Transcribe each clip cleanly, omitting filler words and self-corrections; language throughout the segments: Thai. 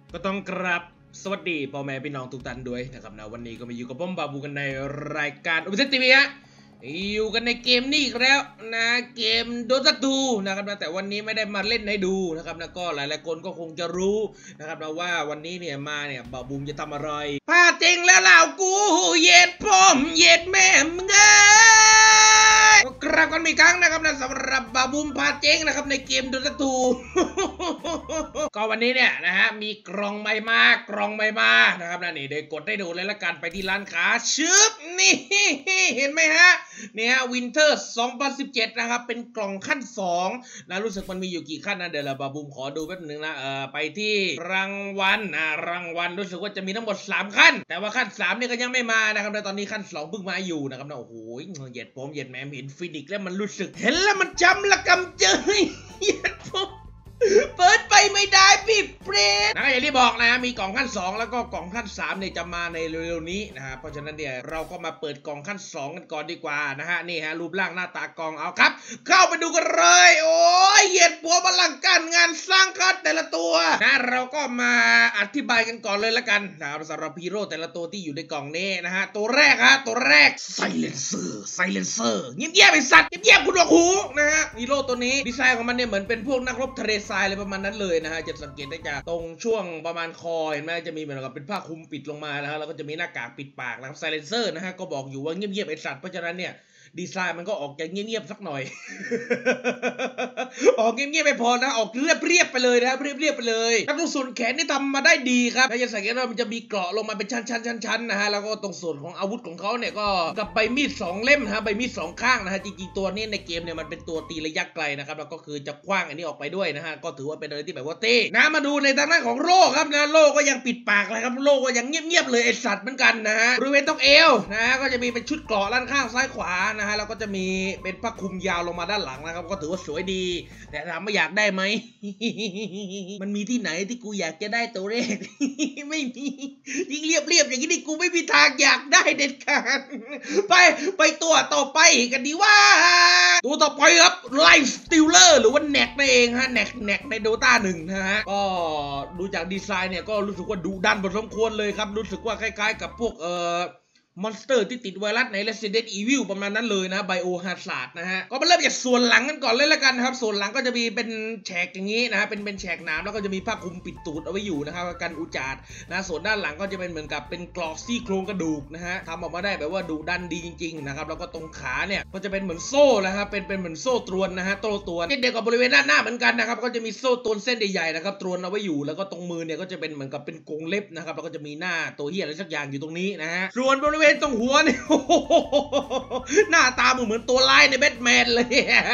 ก็ต้องกราบสวัสดีพ่อแม่พี่น้องทุกท่านด้วยนะครับนะวันนี้ก็มาอยู่กับผมบาบูกันในรายการอุปเซตทีวีฮะอยู่กันในเกมนี้อีกแล้วนะเกมโดตา2นะครับนะแต่วันนี้ไม่ได้มาเล่นให้ดูนะครับนะก็หลายๆคนก็คงจะรู้นะครับนะว่าวันนี้เนี่ยมาเนี่ยบาบูมจะทำอะไรพาจริงแล้วเหล่ากูเย็ดพ่อมเย็ดแม่มึงก็กราบกันอีกครั้งนะครับนะสำหรับบาบูมพาเจ๊งนะครับในเกมโดตา2 ก็วันนี้เนี่ยนะฮะมีกล่องใหม่มานะครับนะนี่เดี๋ยวกดได้ดูเลยละกันไปที่ร้านค้าชึบนี่เห็นไหมฮะเนี่ยวินเทอร์2017นะครับเป็นกล่องขั้น2นะรู้สึกมันมีอยู่กี่ขั้นนะเดี๋ยวเราบาบูมขอดูแป๊บนึงนะไปที่รางวัลรู้สึกว่าจะมีทั้งหมด3ขั้นแต่ว่าขั้น3เนี่ยก็ยังไม่มานะครับในตอนนี้ขั้น2เพิ่งมาอยู่นะครับนะโอ้โหเหยียดผมเหยียดแหมเห็นฟินิกแล้วมันรู้สึกเห็นแล้วมันจำละกำเจยเหยียดผมเปิดไปไม่ได้พี่เปรตนะอย่างที่บอกนะมีกล่องขั้น2แล้วก็กล่องขั้น3เนี่ยจะมาในเร็วๆนี้นะฮะเพราะฉะนั้นเนี่ยเราก็มาเปิดกล่องขั้น2กันก่อนดีกว่านะฮะนี่ฮะรูปร่างหน้าตากล่องเอาครับเข้าไปดูกันเลยโอ้ยเหยียดปัวพลังการงานสร้างคัดแต่ละตัวนะเราก็มาอธิบายกันก่อนเลยละกันนะครับสำหรับฮีโร่แต่ละตัวที่อยู่ในกล่องนี้นะฮะตัวแรกไซเลนเซอร์เงียบๆไอ้สัตว์เงียบๆคุณหนวกหูนะฮะฮีโร่ตัวนี้ดีไซน์ของมันเนี่ยเหมือนเป็นพวกนักรบทะเลทรายอะไรประมาณนั้นเลยนะฮะจะสังเกตได้จากตรงช่วงประมาณคอเห็นไหมจะมีเหมือนกับเป็นผ้าคลุมปิดลงมาแล้วแล้วก็จะมีหน้ากากปิดปากนะครับไซเลนเซอร์นะฮะก็บอกอยู่ว่าเงียบๆไอ้สัตว์เพราะฉะนั้นเนี่ยดีไซน์มันก็ออกจะเงียบๆสักหน่อย ออกเงียบๆไม่พอนะออกเรียบไปเลยนะครับเรียบไปเลยแล้วตรงส่วนแขนนี่ทำมาได้ดีครับแล้วจะสังเกตว่ามันจะมีเกราะลงมาเป็นชั้นนะฮะแล้วก็ตรงส่วนของอาวุธของเขาเนี่ยก็กับใบมีด2เล่มนะฮะใบมีด2ข้างนะฮะจริงๆตัวนี้ในเกมเนี่ยมันเป็นตัวตีระยะไกลนะครับแล้วก็คือจะคว้างอันนี้ออกไปด้วยนะฮะก็ถือว่าเป็นอะไรที่แบบว่าเท่นะมาดูในทางด้านของโล่ครับนะโล่ก็ยังปิดปากเลยครับโล่ก็ยังเงียบเลยไอสัตว์เหมือนกันนะฮะบริเวณตรงเอวนะฮะก็จะมีเป็นชุดเกราะด้านข้างซ้ายขวานะฮะแล้วก็จะมีเป็นผ้าคลุมยาวลงมาด้านหลังนะครับก็ถือว่าสวยดีแต่ถามว่าอยากได้ไหม มันมีที่ไหนที่กูอยากจะได้ตัวเลข ไม่มียิ่งเรียบอย่างนี้นี่กูไม่มีทางอยากได้เด็ดขาด ไปตัวต่อไปกันดีว่าตัวต่อไปครับไลฟ์สติลเลอร์หรือว่าแน็กนั่นเองฮะแน็กในโดตา1นะฮะก็ดูจากดีไซน์เนี่ยก็รู้สึกว่าดุดันพอสมควรเลยครับรู้สึกว่าคล้ายๆกับพวกมอนสเตอร์ที่ติดไวรัสใน Resident Evil ประมาณนั้นเลยนะไบโอฮาซาร์ดนะฮะก็มาเริ่มจากส่วนหลังกันก่อนเลยละกันครับส่วนหลังก็จะมีเป็นแฉกอย่างนี้นะฮะเป็นแฉกหนามแล้วก็จะมีผ้าคลุมปิดตูดเอาไว้อยู่นะครับกันอุจจาระนะส่วนด้านหลังก็จะเป็นเหมือนกับเป็นกรอกซี่โครงกระดูกนะฮะทำออกมาได้แบบว่าดุดันดีจริงๆนะครับแล้วก็ตรงขาเนี่ยก็จะเป็นเหมือนโซ่นะครับเป็นเหมือนโซ่ตรวนนะฮะโต้ตรวนเช่นเดียวกับบริเวณด้านหน้าเหมือนกันนะครับก็จะมีโซ่ตรวนเส้นใหญ่ๆนะครับตรวนเอาไว้อยู่แล้วก็ตรงมือเนี่ยก็จะเป็นเหมือนกับเป็นกรงเล็บนะครับแล้วก็จะมีหน้าตัวเหี้ยอะไรสักอย่างอยู่ตรงนี้นะฮะส่วนบริเวณตรงหัวเนี่ยหน้าตาเหมือนตัวร้ายในแบทแมนเลย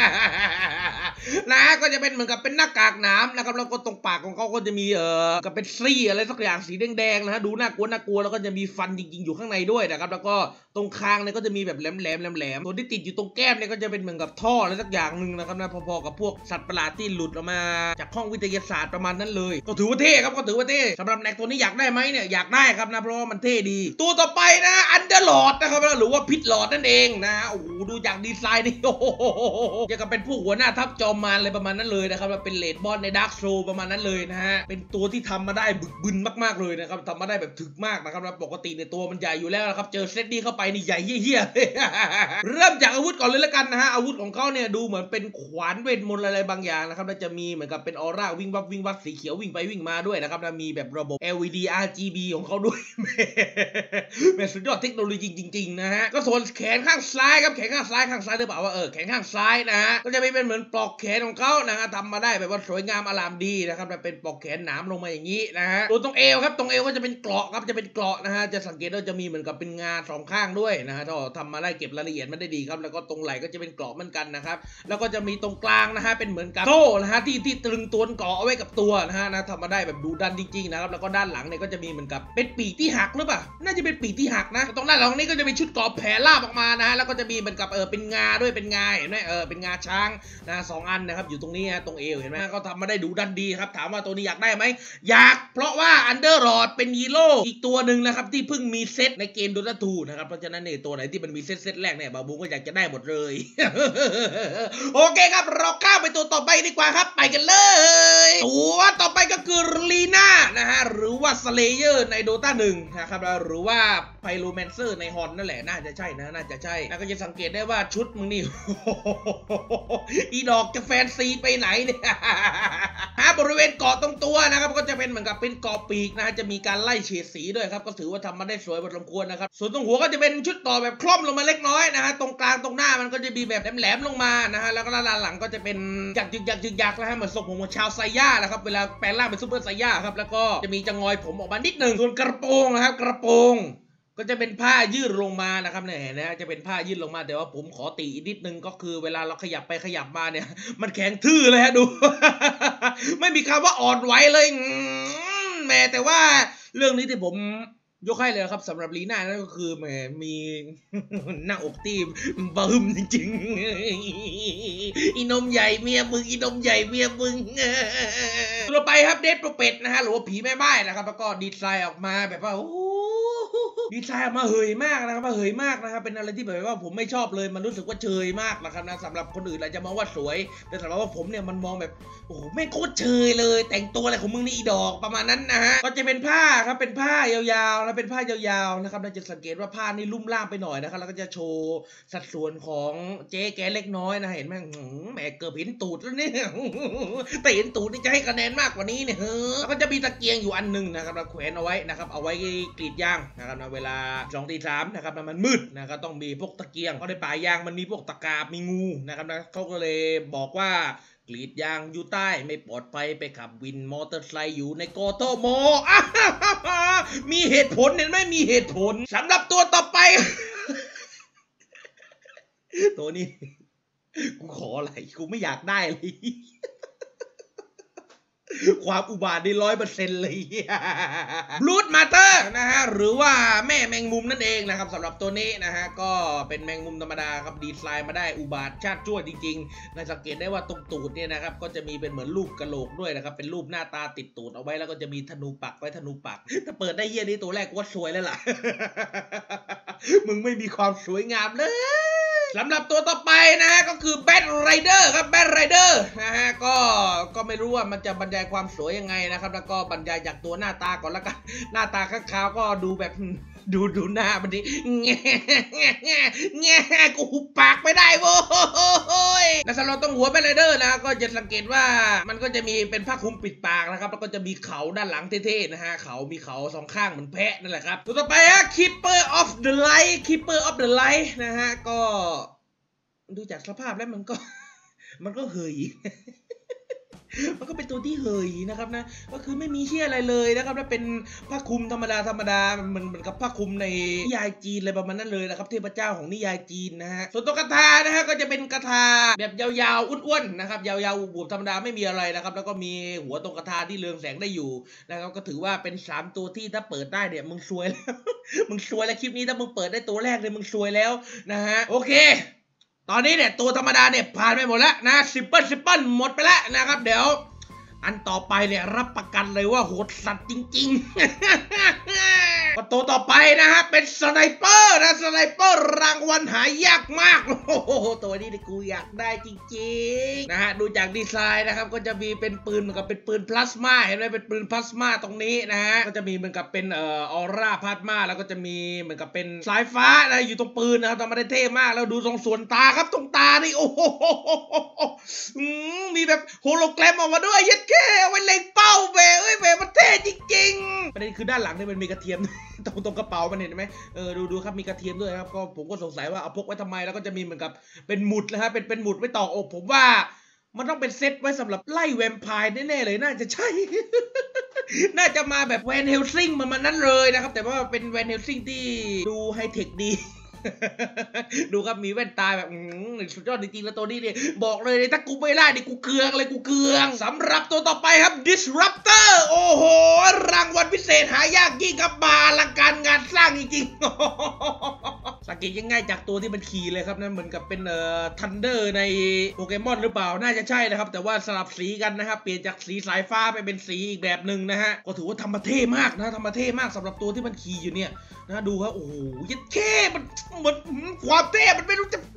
นะก็จะเป็นเหมือนกับเป็นหน้ากากหนามนะครับแล้วก็ตรงปากของเขาก็จะมีกับเป็นซี่อะไรสักอย่างสีแดงๆนะฮะดูน่ากลัวแล้วก็จะมีฟันจริงๆอยู่ข้างในด้วยนะครับแล้วก็ตรงคางเนี่ยก็จะมีแบบแหลมตัวที่ติดอยู่ตรงแก้มเนี่ยก็จะเป็นเหมือนกับท่ออะไรสักอย่างหนึ่งนะครับนะพอๆกับพวกสัตว์ประหลาดที่หลุดออกมาจากห้องวิทยาศาสตร์ประมาณนั้นเลยก็ถือว่าเท่ครับก็ถือว่าเท่สำหรับแน็กตัวนี้อยากได้ไหมเนี่ยอยากได้ครับนะเพราะว่ามันเท่ดีตัวต่อไปนะอันเดอร์ลอร์ดนะครับหรือว่าพิทลอร์ดนั่นเองนะโอ้โหดูจากดีไซน์นี่โอ้โหจะกับเป็นผู้หัวหน้าทัพจอมมารอะไรประมาณนั้นเลยนะครับเป็นเลดบอสในดาร์กโซประมาณนั้นเลยนะฮะเป็นตัวที่ทำมาได้บึกบึนมากๆเลยนะครับทำมาได้แบบถึกมากนะครับปกติในตัวมันใหญ่อยู่แล้วนะครับเจอเซตนี้เข้าไปนี่ใหญ่เหี้ยๆ เริ่มจากอาวุธก่อนเลยแล้วกันนะฮะอาวุธของเขาเนี่ยดูเหมือนเป็นขวานเวทมนต์อะไรบางอย่างนะครับแล้วจะมีเหมือนกับเป็นออร่าวิ่งวับสีเขียววิ่งไปวิ่งมาด้วยนะครับแล้วมีแบบระบบ LED RGB ของเขาด้วย แม่สุดยอดเทคโนโลยีจริงๆนะฮะก็ส่วนแขนข้างซ้ายครับแขนข้างซ้ายหรือเปล่าว่าแขนข้างซ้ายนะฮะก็จะเป็นเหมือนปลอกแขนของเขานะฮะทำมาได้แบบว่าสวยงามอลามดีนะครับเป็นปลอกแขนหนามลงมาอย่างนี้นะฮะตรงเอวครับตรงเอวก็จะเป็นเกราะครับจะเป็นเกราะนะฮะจะสังเกตว่าจะมีเหมือนกับเป็นงา2ข้างด้วยนะฮะทำมาได้เก็บรายละเอียดมันได้ดีครับแล้วก็ตรงไหล่ก็จะเป็นเกราะเหมือนกันนะครับแล้วก็จะมีตรงกลางนะฮะเป็นเหมือนกับโซ่นะฮะที่ตรึงตัวเกราะเอาไว้กับตัวนะฮะทำมาได้แบบดูดันจริงๆนะครับแล้วก็ด้านหลังเนี่ยก็จะมีเหมือนกับเป็นปีกที่หักหรือเปล่าน่าจะเป็นปีกที่หักนะตรงด้านหลังนี้ก็จะมีชุดเกราะแผ่ราบออกมานะฮะแล้วก็จะมีเหมือนกับเป็นงาด้วยเป็นงาเห็นไหมเป็นงาช้างนะ2อันนะครับอยู่ตรงนี้ฮะตรงเอวเห็นไหมก็ทำมาได้ดูดันดีครับถามว่าตัวนี้อยากได้ไหมอยากเพราะว่าอันเดอร์ลอร์ดเป็นฮีโร่อีกตัวหนึ่งนะครับที่เพิ่งมีเซตในเกมโดตา2นะครับเพราะฉะนั้นเนี่ยตัวไหนที่มันมีเซตแรกเนี่ยบาบูก็อยากจะได้หมดเลย โอเคครับเราข้ามไปตัวต่อไปดีกว่าครับไปกันเลยตัวต่อไปก็คือลีน่านะนะฮะหรือว่าสเลเยอร์ในโดตา1นะครับหรือว่าไพโรแมนเซอร์ในฮอนนั่นแหละน่าจะใช่นะน่าจะใช่แล้วก็จะสังเกตได้ว่าชุดมึงนี่ อีดอกจะแฟนซีไปไหนเนี่ย บริเวณเกาะตรงตัวนะครับก็จะเป็นเหมือนกับเป็นเกาะปีกนะฮะจะมีการไล่เฉดสีด้วยครับก็ถือว่าทำมาได้สวยพอสมควรนะครับส่วนตรงหัวก็จะเป็นชุดต่อแบบคล่อมลงมาเล็กน้อยนะฮะตรงกลางตรงหน้ามันก็จะมีแบบแหลมๆลงมานะฮะแล้วก็ด้านหลังก็จะเป็นยักนะฮะเหมือนทรงผมของชาวไซย่านะครับเวลาแปลงร่างเป็นซูเปอร์ไซย่าครับแล้วก็จะมีจะงอยผมออกมานิดหนึ่งส่วนกระโปรงนะครับกระโปรงก็จะเป็นผ้ายืดลงมานะครับเนี่ยนะจะเป็นผ้ายืดลงมาแต่ว่าผมขอติอีกนิดนึงก็คือเวลาเราขยับไปขยับมาเนี่ยมันแข็งทื่อเลยฮะดู ไม่มีคำว่าอ่อนไหวเลยแม่แต่ว่าเรื่องนี้ที่ผมยกให้เลยครับสำหรับลีน่านั่นก็คือแหมมี หน้าอกที่บึ้มจริงๆอีนมใหญ่เมียมึงอีนมใหญ่เมียมึงต่อไปครับเดดโปรเป็ดนะฮะหรือว่าผีแม่ไม้นะครับแล้วก็ดีไซน์ออกมาแบบว่าดีไซน์ออกมาเหยมากนะครับมาเหยมากนะครับเป็นอะไรที่แบบว่าผมไม่ชอบเลยมันรู้สึกว่าเชยมากนะครับนะสำหรับคนอื่นอาจจะมองว่าสวยแต่สำหรับว่าผมเนี่ยมันมองแบบโอ้โหแม่งโคตรเชยเลยแต่งตัวอะไรของมึงนี่อีดอกประมาณนั้นนะฮะก็จะเป็นผ้าครับเป็นผ้ายาวๆแล้วเป็นผ้ายาวๆนะครับเราจะสังเกตว่าผ้านี่ลุ่มล่ามไปหน่อยนะครับแล้วก็จะโชว์สัดส่วนของเจ๊แกเล็กน้อยนะเห็นไหมแหมเกือบเห็นตูดแล้วเนี่ยแต่เห็นตูดนี่จะให้คะแนนมากกว่านี้เนี่ยแล้วก็จะมีตะเกียงอยู่อันนึงนะครับเราแขวนเอาไว้นะครับเอาไว้กรีดยางนะครับเวลา2 ตี 3นะครับมันมืดนะครับต้องมีพวกตะเกียงเพราะในป่ายางมันมีพวกตะกาบมีงูนะครับนะเขาก็เลยบอกว่ากรีดยางอยู่ใต้ไม่ปลอดภัยไปขับวินมอเตอร์ไซค์อยู่ในกทมมีเหตุผลเห็นไหมมีเหตุผลสำหรับตัวต่อไป ตัวนี้กูขออะไรกูไม่อยากได้เลย ความอุบาทได้100%เลยบลูดมาเตอร์นะฮะหรือว่าแม่แมงมุมนั่นเองนะครับสำหรับตัวนี้นะฮะก็เป็นแมงมุมธรรมดาครับดีไซน์มาได้อุบาทชาติชั่วจริงๆนะสังเกตได้ว่าตรงตูดเนี่ยนะครับก็จะมีเป็นเหมือนรูปกะโหลกด้วยนะครับเป็นรูปหน้าตาติดตูดเอาไว้แล้วก็จะมีธนูปักไว้ธนูปักถ้าเปิดได้เยี่ยนี้ตัวแรกก็สวยแล้วล่ะ มึงไม่มีความสวยงามเลยสำหรับตัวต่อไปนะฮะก็คือแบทไรเดอร์ครับแบทไรเดอร์นะฮะก็ไม่รู้ว่ามันจะบรรยายความสวยยังไงนะครับแล้วก็บรรยายจากตัวหน้าตาก่อนละกันหน้าตาข้างขาวก็ดูแบบดูหน้ามันดิแง่กูหุบปากไม่ได้โว้ยแล้วสำหรับตรงหัวแบทไรเดอร์นะก็จะสังเกตว่ามันก็จะมีเป็นผ้าคลุมปิดปากนะครับแล้วก็จะมีเขาด้านหลังเท่ๆนะฮะเขามีเขาสองข้างเหมือนแพะนั่นแหละครับตัวต่อไปฮะ Keeper of the Light Keeper of the Light นะฮะก็ดูจากสภาพแล้วมันก็เฮย มันก็เป็นตัวที่เฮยนะครับนะก็คือไม่มีเชี่ยอะไรเลยนะครับแล้วเป็นผ้าคลุมธรรมดาเหมือนกับผ้าคลุมในนิยายจีนอะไรประมาณนั้นเลยนะครับเทพเจ้าของนิยายจีนนะฮะส่วนตัวกระทานะฮะก็จะเป็นกระทาแบบยาวๆอ้วนๆนะครับยาวๆบุบธรรมดาไม่มีอะไรนะครับแล้วก็มีหัวตรงกระทาที่เรืองแสงได้อยู่นะครับก็ถือว่าเป็น3ตัวที่ถ้าเปิดได้เนี่ยมึงซวยแล้ว มึงซวยแล้วคลิปนี้ถ้ามึงเปิดได้ตัวแรกเลยมึงซวยแล้วนะฮะโอเคตอนนี้เนี่ยตัวธรรมดาเนี่ยผ่านไปหมดแล้วนะซิปเปิลหมดไปแล้วนะครับเดี๋ยวอันต่อไปเนี่ยรับประกันเลยว่าโหดสัตว์จริงๆ ก็ตัวต่อไปนะฮะเป็นสไนเปอร์นะสไนเปอร์รางวัลหายากมากโอ้โหตัวนี้กูอยากได้จริงๆนะฮะดูจากดีไซน์นะครับก็จะมีเป็นปืนเหมือนกับเป็นปืนพลาสมาเห็นไหมเป็นปืนพลาสมาตรงนี้นะฮะก็จะมีเหมือนกับเป็นออร่าพลาสมาแล้วก็จะมีเหมือนกับเป็นสายฟ้านะอยู่ตรงปืนนะครับทำมาได้เท่มากแล้วดูตรงส่วนตาครับตรงตานี่โอ้โหมีแบบโฮโลแกรมออกมาด้วยยัดแค่เอาไว้เล็งเป้าเว้ยมันเท่จริงๆประเด็นคือด้านหลังนี่มันมีกระเทียม ตรงกระเป๋ามันเห็นไหมดูครับมีกระเทียมด้วยครับก็ผมก็สงสัยว่าเอาพกไว้ทำไมแล้วก็จะมีเหมือนกับเป็นหมุดนะครับเป็นหมุดไว้ต่ออกผมว่ามันต้องเป็นเซตไว้สำหรับไล่แวมไพร์แน่ๆเลยน่าจะใช่ น่าจะมาแบบแวนเฮลซิงมานั้นเลยนะครับแต่ว่าเป็นแวนเฮลซิงที่ดูไฮเทคดี ดูครับมีแว่นตาแบบสุดยอดจริงๆแล้วตัวนี้เนี่ยบอกเลยถ้ากูไม่ได้ดิกูเคืองเลยกูเคืองสำหรับตัวต่อไปครับ Disruptor โอ้โหรางวัลพิเศษหายากยิ่งครับมาลังการงานสร้างจริงๆ สังเกตง่ายๆจากตัวที่มันขี่เลยครับนั่นเหมือนกับเป็นทันเดอร์ในโปเกมอนหรือเปล่าน่าจะใช่นะครับแต่ว่าสลับสีกันนะครับเปลี่ยนจากสีสายฟ้าไปเป็นสีอีกแบบหนึ่งนะฮะก็ถือว่าทำมาเท่มากนะทำมาเท่มากสำหรับตัวที่มันขี่อยู่เนี่ยนะดูครับโอ้โหยัดเข้มันเหมือนความเท่มันไม่รู้จะ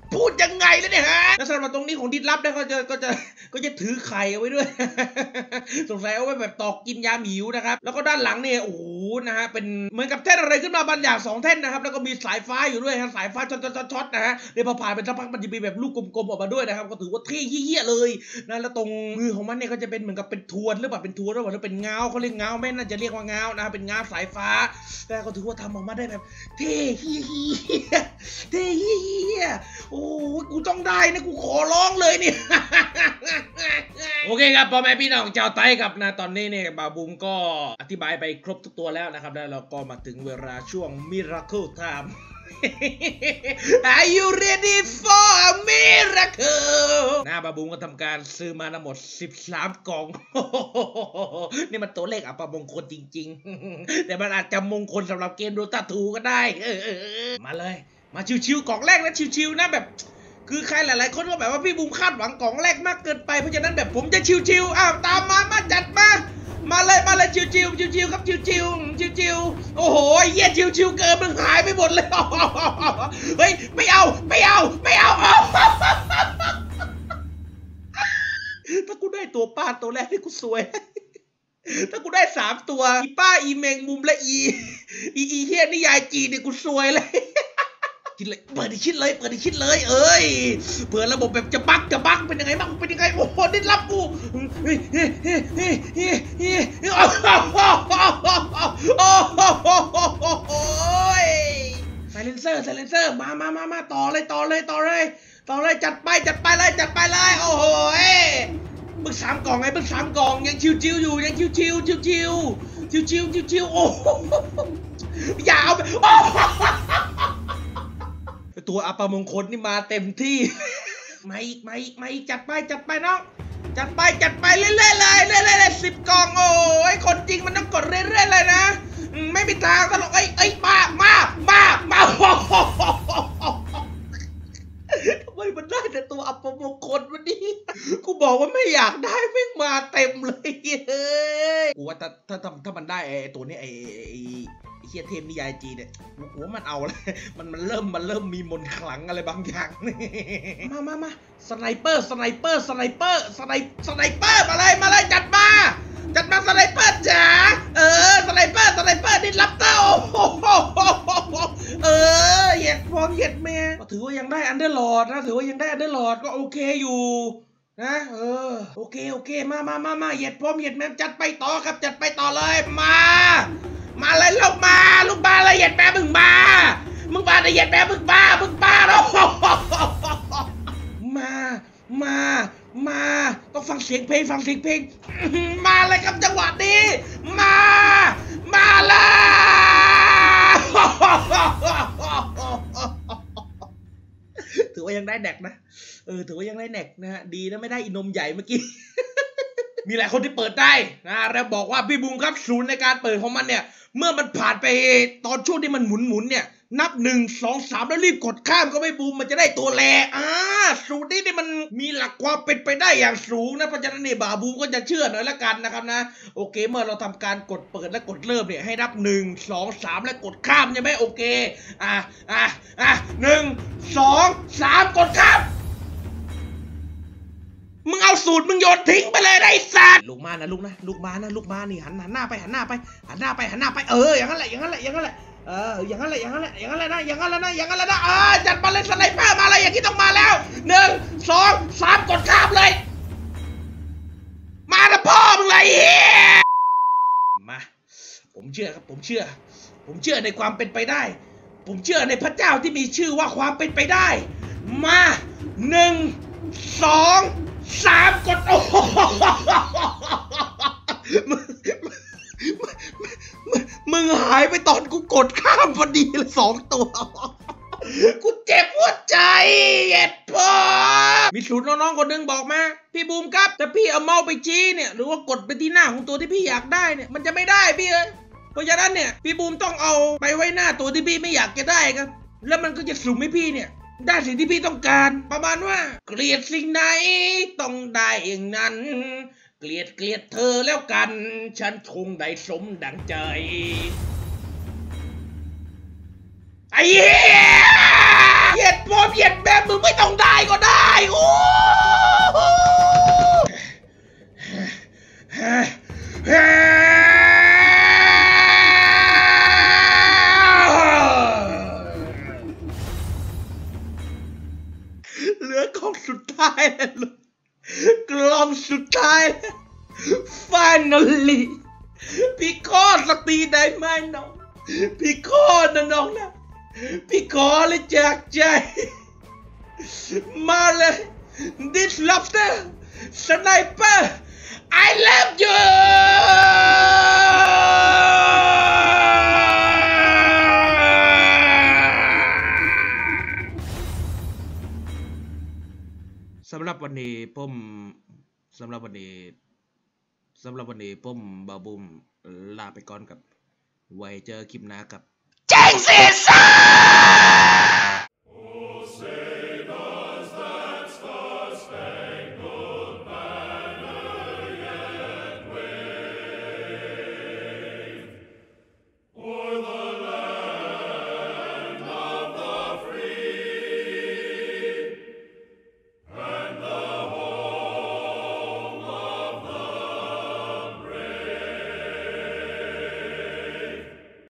พูดยังไงแล้วเนี่ยฮะแล้วสำหรับตรงนี้ของดิดลับเนี่ยก็จะถือไข่เอาไว้ด้วยสงสัยเอาไว้แบบตอกกินยาหมิวนะครับแล้วก็ด้านหลังเนี่ยโอ้โหนะฮะเป็นเหมือนกับแท่นอะไรขึ้นมาบางอย่าง2แท่นนะครับแล้วก็มีสายฟ้าอยู่ด้วยฮะสายฟ้าช็อตนะฮะเดี๋ยวพอผ่านไปสักพักมันจะมีแบบลูกกลมๆออกมาด้วยนะครับก็ถือว่าเท่เหี้ยเลยนะแล้วตรงมือของมันเนี่ยก็จะเป็นเหมือนกับเป็นทวนหรือเปล่าเป็นทวนหรือเปล่าเป็นเงาเขาเรียกเงาแม่น่าจะเรียกว่าเงานะเป็นเงาสายฟ้าแต่ก็ถือว่าทำออกมาได้แบบเท่เหี้ยเท่เหี้ยโอ้กูต้องได้นะกูขอร้องเลยเนี่ย โอเคครับพ่อแม่พี่น้องชาวไทยครับนะตอนนี้เนี่ยบาบูมก็อธิบายไปครบทุกตัวแล้วนะครับแล้วเราก็มาถึงเวลาช่วง Miracle Time Are you ready for a miracle นะบาบูมก็ทำการซื้อมาทั้งหมด13กล่อง นี่มันตัวเลขอัปมงคลจริงๆ แต่มันอาจจะมงคลสำหรับเกมโดตาทูก็ได้มาเลยมาชิวๆกล่องแรกนะชิวๆนะแบบคือใครหลายๆคนก็แบบว่าพี่บูมคาดหวังกล่องแรกมากเกินไปเพราะฉะนั้นแบบผมจะชิวๆตามมาจัดมาเลยชิวๆครับชิวๆโอ้โหเยี่ยชิวๆเกินมึงหายไปหมดเลยเฮ้ยไม่เอาถ้ากูได้ตัวป้าตัวแรกที่กูสวยถ้ากูได้3ตัวอีป้าอีเมงมุมและอีเฮียนิยายจีเนี่ยกูสวยเลยคิดเลยเปิดอีกชิ้นเลยเอ้ยเผื่อระบบแบบจะบั๊กเป็นยังไงบ้างเป็นยังไงโอ้โหได้รับกูไซเลนเซอร์มาต่อเลยจัดไปเลยโอ้โหบึก3กล่องบึก3กล่องยังชิวๆอยู่ยังชิวโอ้ยาวตัวอัปมงคลนี่มาเต็มที่มาอีกจัดไปน้องจัดไปเรื่อยๆเลย10กล่องโอ้ยคนจริงมันต้องกดเรื่อยๆเลยนะไม่มีทางตลกมาทำไมมันได้แต่ตัวอัปมงคลวันนี้กูบอกว่าไม่อยากได้แม่งมาเต็มเลยเฮ้ยกูว่าถ้ามันได้ไอ้ตัวนี้ไอ้เฮียเทมนิยายจีเนี่ยหัวมันเอาเลยมันเริ่มมีมนต์ขลังอะไรบางอย่างมาสไนเปอร์มาเลยจัดมาสไนเปอร์จ๋าสไนเปอร์นี่รับเต้าเหยียดพร้อมเหยียดแม่ก็ถือว่ายังได้อันเดอร์ลอร์ดนะก็โอเคอยู่นะโอเคมาเหยียดพร้อมเหยียดแม่จัดไปต่อครับจัดไปต่อเลยมาเลยลูกมาเลยเหยียดแม่มึงมาเลยเหยียดแม่มึงบ้าแล้วมาต้องฟังเสียงเพลงมาเลยครับจังหวะนี้มาเลยถือว่ายังได้แดกนะถือว่ายังได้แดกนะฮะดีนะไม่ได้อินมใหญ่เมื่อกี้ มีหลายคนที่เปิดได้นะแล้วบอกว่าพี่บูมครับศูนย์ในการเปิดของมันเนี่ยเมื่อมันผ่านไปตอนช่วงที่มันหมุนเนี่ยนับ1 2 3แล้วรีบกดข้ามก็ไม่บูมมันจะได้ตัวแลสูตรนี้นี่มันมีหลักความเป็นไปได้อย่างสูงนะเพราะฉะนั้นเนี่ยบาบูมก็จะเชื่อหน่อยละกันนะครับนะโอเคเมื่อเราทำการกดเปิดและกดเริ่มเนี่ยให้นับ1 2 3และกดข้ามใช่ไหมโอเค1 2 3กดข้ามมึงเอาสูตรมึงโยนทิ้งไปเลยได้สัตว์ลูกมานี่หันหน้าไปอย่างนั้นแหละอย่างนั้นแหละนะจัดมาเลยสไนเปอร์มาเลยอย่างที่ต้องมาแล้ว1 2 3กดข้ามเลยมาแล้วพ่อมึงเลยมาผมเชื่อครับผมเชื่อในความเป็นไปได้ผมเชื่อในพระเจ้าที่มีชื่อว่าความเป็นไปได้มา1 2 3กดโอ้มึงหายไปตอนกูกดข้ามพอดีเลย2ตัวกูเจ็บหัวใจเย็ดพ่อมีสูตรน้องๆคนนึงบอกมาพี่บูมครับแต่พี่เอาเมาส์ไปชี้เนี่ยหรือว่ากดไปที่หน้าของตัวที่พี่อยากได้เนี่ยมันจะไม่ได้พี่เพราะฉะนั้นเนี่ยพี่บูมต้องเอาไปไว้หน้าตัวที่พี่ไม่อยากจะได้ครับแล้วมันก็จะสุ่มให้พี่เนี่ยได้สิ่งที่พี่ต้องการประมาณว่าเกลียดสิ่งไหนต้องได้อย่างนั้นเกลียดเธอแล้วกันฉันคงได้สมดังใจไอ้เหี้ยเหยียดปอมเหยียดแบบมึงไม่ต้องได้ก็ได้โอ้เหลือกล่องสุดท้ายแล้วลูกกล่องสุดท้ายแล้ว finally พี่ขอสักทีได้ไหมน้องพี่ขอนะน้องนะพี่ขอเลยจากใจมาเลย this lobster sniper I love you สำหรับวันนี้ผมสำหรับวันนี้ผมบาบุมลาไปก่อนกับไว้เจอคลิปหน้ากับแจ้งเสียซ่า